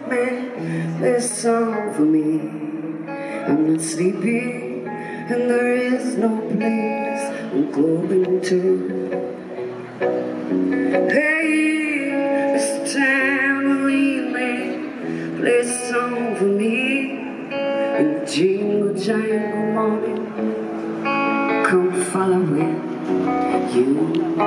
man, play a song for me. I'm not sleepy, and there is no place I'm going to. Hey, Mr. Tambourine Man, play a song for me. In the jingle jangle morning, come following you.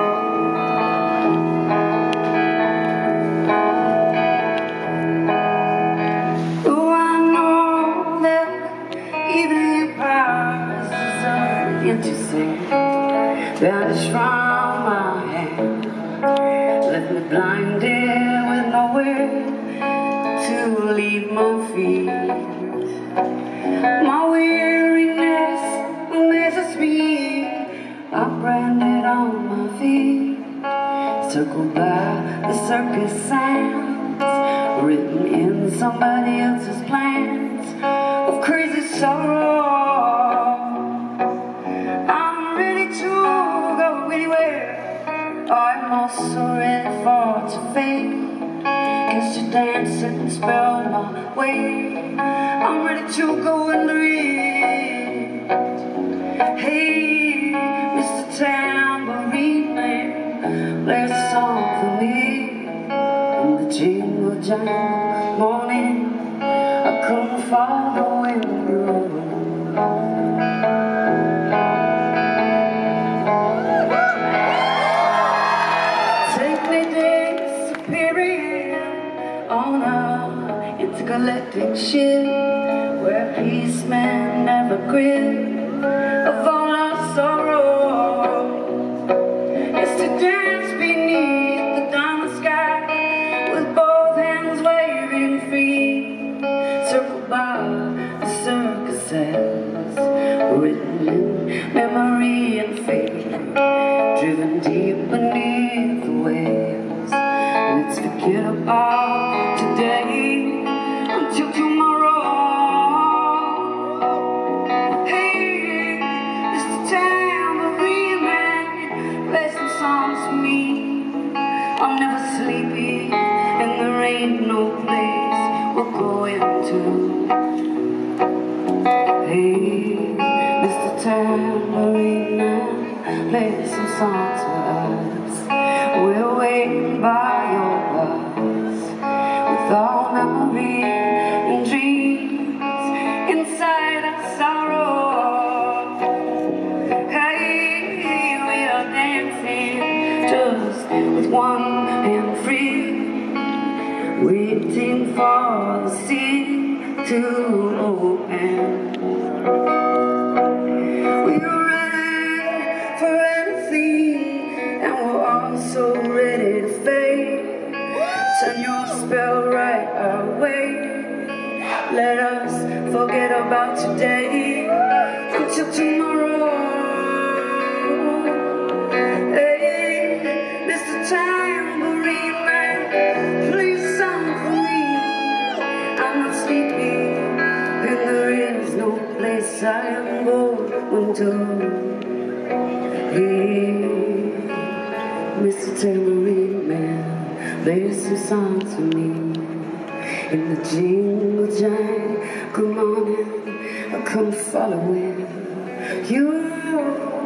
Oh, I know that evening passes are empty sand, vanished from my hand, left me blinded with nowhere to leave my feet. My weariness amazes me. I'm branded on my feet, circled by the circus sounds, written in somebody else's plans of crazy sorrow. I'm ready to go anywhere. I'm also ready for it to fade. Guess you dance and spell my way. I'm ready to go and read. Hey, Mr. Tambourine Man, play a song for me. In the jingle jangle morning, I come following you. Take me disappearing on a intergalactic ship where peace man never quit of all our sorrow. It's to dance beneath the dawn sky with both hands waving free, circled by the circus sands, written in memory and fate, driven deep beneath the waves. Let's forget about today until tomorrow. Hey, Mr. Tambourine Man, play some songs for me. I'm never sleepy, and there ain't no place we're going to. Hey, Mr. Tambourine Man, play some songs for us. We're waiting by your bus with all memory and dreams inside our sorrow. Hey, we are dancing just with one hand free, waiting for the sea to open. We're ready for anything, and we're all so ready to fade. Turn your spell right our way. Let us forget about today until tomorrow. Hey, Mr. Tambourine Man, play a song for me. I'm not sleepy, and there is no place I am going to. Hey, Mr. Tambourine Man, play some songs for me. In the jingle jangle morning, I come following you.